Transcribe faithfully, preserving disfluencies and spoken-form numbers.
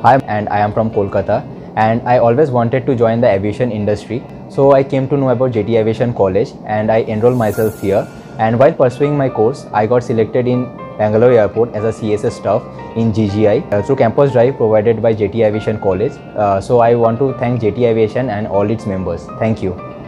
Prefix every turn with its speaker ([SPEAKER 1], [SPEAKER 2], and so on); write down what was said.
[SPEAKER 1] Hi, and I am from Kolkata, and I always wanted to join the aviation industry. So I came to know about J T Aviation College and I enrolled myself here. And while pursuing my course, I got selected in Bangalore Airport as a C S S staff in G G I uh, through campus drive provided by J T Aviation College. Uh, so I want to thank J T Aviation and all its members. Thank you.